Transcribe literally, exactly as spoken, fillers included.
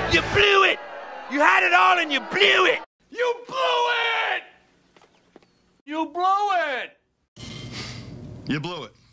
You blew it! You had it all and you blew it! You blew it! You blew it! You blew it.